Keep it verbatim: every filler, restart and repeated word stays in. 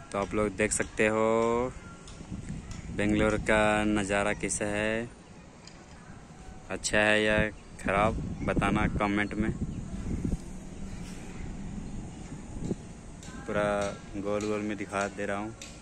तो आप लोग देख सकते हो बेंगलोर का नज़ारा कैसा है, अच्छा है या ख़राब, बताना कमेंट में। पूरा गोल गोल में दिखा दे रहा हूँ।